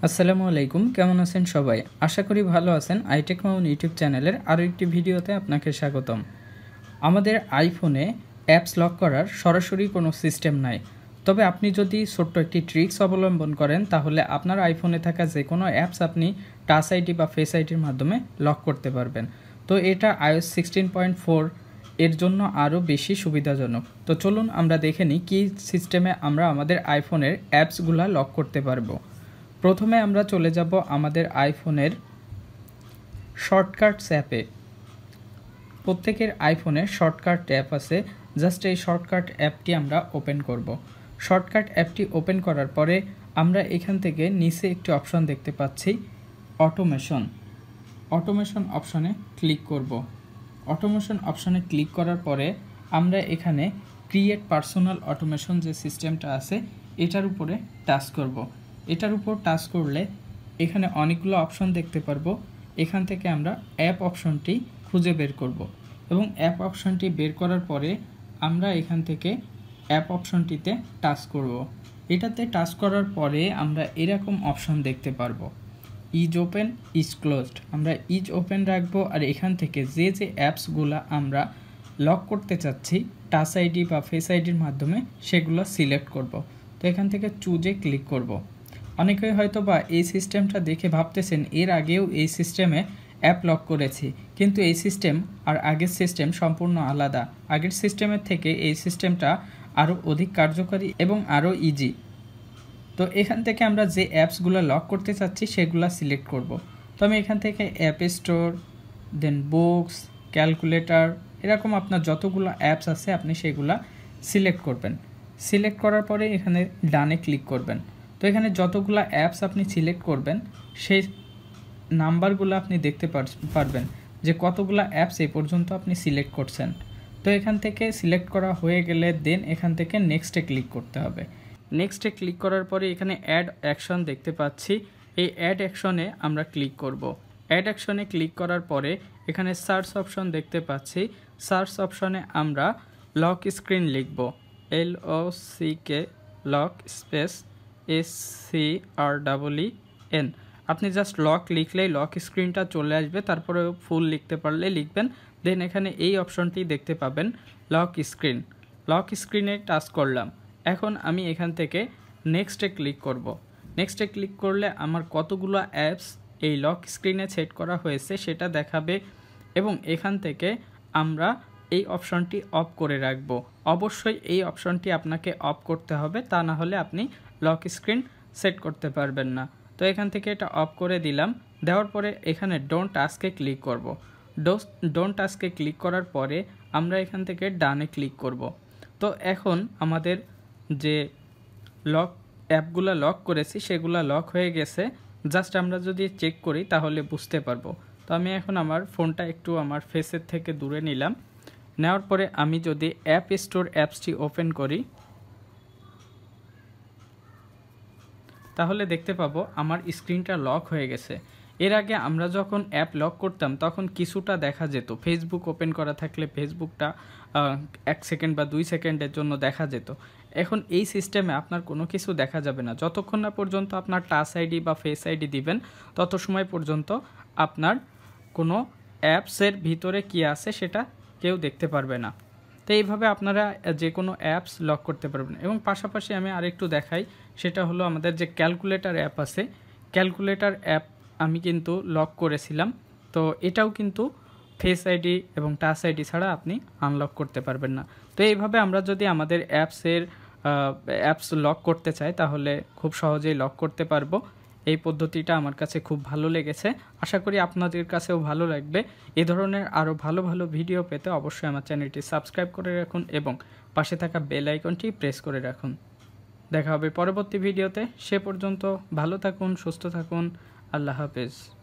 আসসালামু আলাইকুম, কেমন আছেন সবাই? আশা করি ভালো আছেন। iTechMamun ইউটিউব চ্যানেলের আরও একটি ভিডিওতে আপনাকে স্বাগতম। আমাদের আইফোনে অ্যাপস লক করার সরাসরি কোনো সিস্টেম নাই, তবে আপনি যদি ছোট্ট একটি ট্রিক্স অবলম্বন করেন তাহলে আপনার আইফোনে থাকা যে কোনো অ্যাপস আপনি টাচ আইডি বা ফেস আইডির মাধ্যমে লক করতে পারবেন। তো এটা iOS 16.4 এর জন্য আরও বেশি সুবিধাজনক। তো চলুন আমরা দেখে নিই কী সিস্টেমে আমরা আমাদের আইফোনের অ্যাপসগুলো লক করতে পারবো। প্রথমে আমরা চলে যাব আমাদের আইফোনের শর্টকাটস অ্যাপে। প্রত্যেকের আইফোনে শর্টকাট অ্যাপ আছে, জাস্ট এই শর্টকাট অ্যাপটি আমরা ওপেন করব। শর্টকাট অ্যাপটি ওপেন করার পরে আমরা এখান থেকে নিচে একটি অপশন দেখতে পাচ্ছি, অটোমেশন অপশনে ক্লিক করব। অটোমেশন অপশনে ক্লিক করার পরে আমরা এখানে ক্রিয়েট পার্সোনাল অটোমেশন যে সিস্টেমটা আছে এটার উপরে টাচ করব। এটার উপর টাচ করলে এখানে অনেকগুলো অপশন দেখতে পারবো। এখান থেকে আমরা অ্যাপ অপশনটি খুঁজে বের করব এবং অ্যাপ অপশনটি বের করার পরে আমরা এখান থেকে অ্যাপ অপশনটিতে টাচ করব। এটাতে টাচ করার পরে আমরা এরকম অপশন দেখতে পারবো, ইজ ওপেন, ইজ ক্লোজড। আমরা ইজ ওপেন রাখবো আর এখান থেকে যে অ্যাপসগুলো আমরা লক করতে চাচ্ছি টাচ আইডি বা ফেস আইডির মাধ্যমে সেগুলো সিলেক্ট করব। তো এখান থেকে চুজে ক্লিক করব। অনেকেই হয়তো বা এই সিস্টেমটা দেখে ভাবতেছেন এর আগেও এই সিস্টেমে অ্যাপ লক করেছি, কিন্তু এই সিস্টেম আর আগের সিস্টেম সম্পূর্ণ আলাদা। আগের সিস্টেমের থেকে এই সিস্টেমটা আরও অধিক কার্যকরী এবং আরও ইজি। তো এখান থেকে আমরা যে অ্যাপসগুলো লক করতে চাচ্ছি সেগুলো সিলেক্ট করব। তো আমি এখান থেকে app store, then books, calculator, এরকম আপনার যতগুলো অ্যাপস আছে আপনি সেগুলো সিলেক্ট করবেন। সিলেক্ট করার পরে এখানে ডানে ক্লিক করবেন। তো এখানে যতগুলো অ্যাপস আপনি সিলেক্ট করবেন সেই নাম্বারগুলো আপনি দেখতে পারবেন যে কতগুলো অ্যাপস এই পর্যন্ত আপনি সিলেক্ট করছেন। তো এখান থেকে সিলেক্ট করা হয়ে গেলে দেন এখান থেকে নেক্সটে ক্লিক করতে হবে। নেক্সটে ক্লিক করার পরে এখানে অ্যাড অ্যাকশন দেখতে পাচ্ছি, এই অ্যাড অ্যাকশনে আমরা ক্লিক করব। অ্যাড অ্যাকশনে ক্লিক করার পরে এখানে সার্চ অপশন দেখতে পাচ্ছি, সার্চ অপশনে আমরা লক স্ক্রিন লিখব, LOCK লক স্পেস SCREEN। আপনি জাস্ট লক লিখলেই লক স্ক্রিনটা চলে আসবে, তারপরে ফুল লিখতে পারলে লিখবেন। দেন এখানে এই অপশনটি দেখতে পাবেন লক স্ক্রিন। লক স্ক্রিনে টাচ করলাম। এখন আমি এখান থেকে নেক্সটে ক্লিক করব। নেক্সটে ক্লিক করলে আমার কতগুলো অ্যাপস এই লক স্ক্রিনে সেট করা হয়েছে সেটা দেখাবে এবং এখান থেকে আমরা এই অপশনটি অফ করে রাখবো। অবশ্যই এই অপশনটি আপনাকে অফ করতে হবে, তা না হলে আপনি লক স্ক্রিন সেট করতে পারবেন না। তো এখান থেকে এটা অফ করে দিলাম। দেওয়ার পরে এখানে ডোন্ট টাচকে ক্লিক করব। ডোন্ট টাচকে ক্লিক করার পরে আমরা এখান থেকে ডানে ক্লিক করব। তো এখন আমাদের যে লক অ্যাপগুলো লক করেছি সেগুলো লক হয়ে গেছে। জাস্ট আমরা যদি চেক করি তাহলে বুঝতে পারবো। তো আমি এখন আমার ফোনটা একটু আমার ফেসের থেকে দূরে নিলাম। নেওয়ার পরে আমি যদি অ্যাপ স্টোর অ্যাপসটি ওপেন করি তাহলে দেখতে পাবো আমার স্ক্রিনটা লক হয়ে গেছে। এর আগে আমরা যখন অ্যাপ লক করতাম তখন কিছুটা দেখা যেত, ফেসবুক ওপেন করা থাকলে ফেসবুকটা 1 সেকেন্ড বা 2 সেকেন্ডের জন্য দেখা যেত। এখন এই সিস্টেমে আপনার কোনো কিছু দেখা যাবে না, যতক্ষণ না পর্যন্ত আপনার টাচ আইডি বা ফেস আইডি দিবেন তত সময় পর্যন্ত আপনার কোনো অ্যাপসের ভিতরে কী আছে সেটা কেউ দেখতে পারবে না। তো এইভাবে আপনারা যে কোনো অ্যাপস লক করতে পারবেন। এবং পাশাপাশি আমি আরেকটু দেখাই, সেটা হলো আমাদের যে ক্যালকুলেটর অ্যাপ আছে, ক্যালকুলেটর অ্যাপ আমি কিন্তু লক করেছিলাম। তো এটাও কিন্তু ফেস আইডি এবং টাচ আইডি ছাড়া আপনি আনলক করতে পারবেন না। তো এইভাবে আমরা যদি আমাদের অ্যাপস লক করতে চাই তাহলে খুব সহজেই লক করতে পারবো। এই পদ্ধতিটা আমার কাছে খুব ভালো লেগেছে, আশা করি আপনাদের কাছেও ভালো লাগবে। এ ধরনের আরও ভালো ভালো ভিডিও পেতে অবশ্যই আমার চ্যানেলটি সাবস্ক্রাইব করে রাখুন এবং পাশে থাকা বেল আইকনটি প্রেস করে রাখুন। দেখা হবে পরবর্তী ভিডিওতে, সে পর্যন্ত ভালো থাকুন, সুস্থ থাকুন, আল্লাহ হাফেজ।